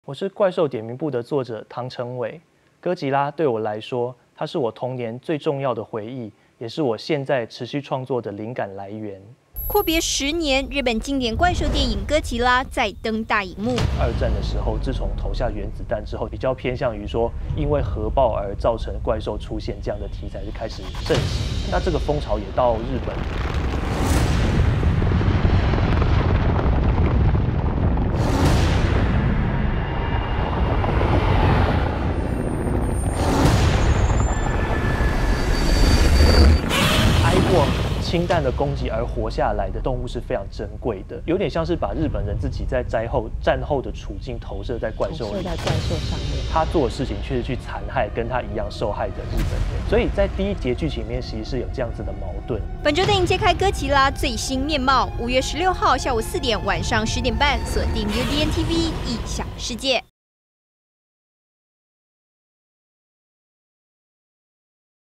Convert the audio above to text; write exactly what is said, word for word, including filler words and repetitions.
我是怪兽点名簿的作者唐成伟。哥吉拉对我来说，它是我童年最重要的回忆，也是我现在持续创作的灵感来源。 阔别十年，日本经典怪兽电影《哥吉拉》再登大荧幕。 二战的时候，自从投下原子弹之后，比较偏向于说，因为核爆而造成怪兽出现这样的题材就开始盛行。那这个风潮也到日本。 氢弹的攻击而活下来的动物是非常珍贵的，有点像是把日本人自己在灾后战后的处境投射在怪兽里， 投射在怪兽上面。 他做的事情却是去残害跟他一样受害的日本人，所以在第一节剧情里面其实是有这样子的矛盾。 本周电影揭开哥吉拉最新面貌，五月十六号下午四点，晚上十点半，锁定 U D N T V 异想世界。